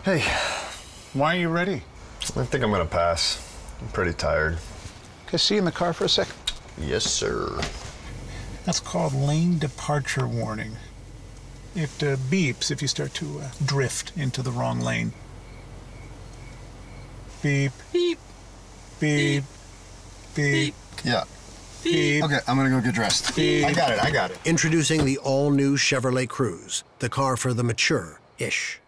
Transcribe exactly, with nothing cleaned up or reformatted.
Hey, why are you ready? I think I'm gonna pass. I'm pretty tired. Can I see you in the car for a second? Yes, sir. That's called lane departure warning. It uh, beeps if you start to uh, drift into the wrong lane. Beep. Beep. Beep. Beep. Yeah. Beep. Okay, I'm gonna go get dressed. Beep. I got it, I got it. Introducing the all-new Chevrolet Cruze, the car for the mature-ish.